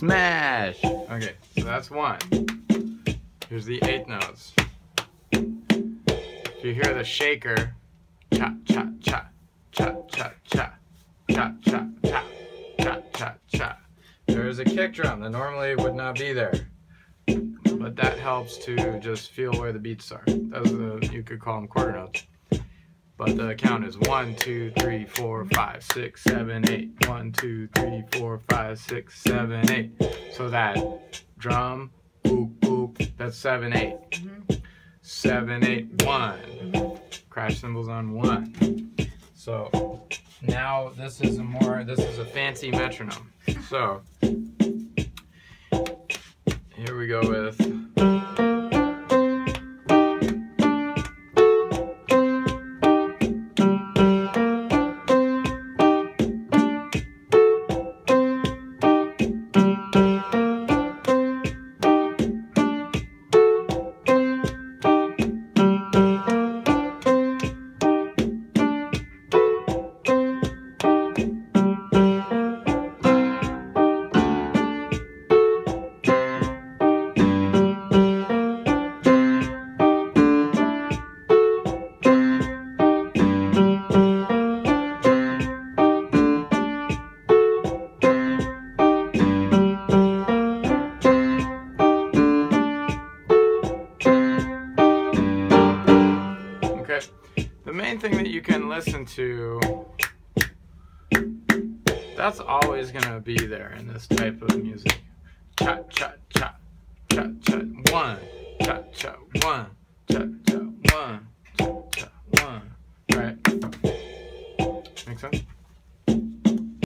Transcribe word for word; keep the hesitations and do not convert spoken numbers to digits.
Smash! Okay, so that's one. Here's the eighth notes. If you hear the shaker, cha cha cha, cha cha cha, cha cha cha, cha cha cha. There is a kick drum that normally would not be there, but that helps to just feel where the beats are. Those are the, you could call them quarter notes. But the count is one, two, three, four, five, six, seven, eight. One, two, three, four, five, six, seven, eight. So that drum, boop, boop, that's seven, eight. Mm-hmm. Seven, eight, one. Mm-hmm. Crash cymbals on one. So now this is a more, this is a fancy metronome. So here we go with. The main thing that you can listen to, that's always going to be there in this type of music. Cha cha cha, cha cha one, cha cha one.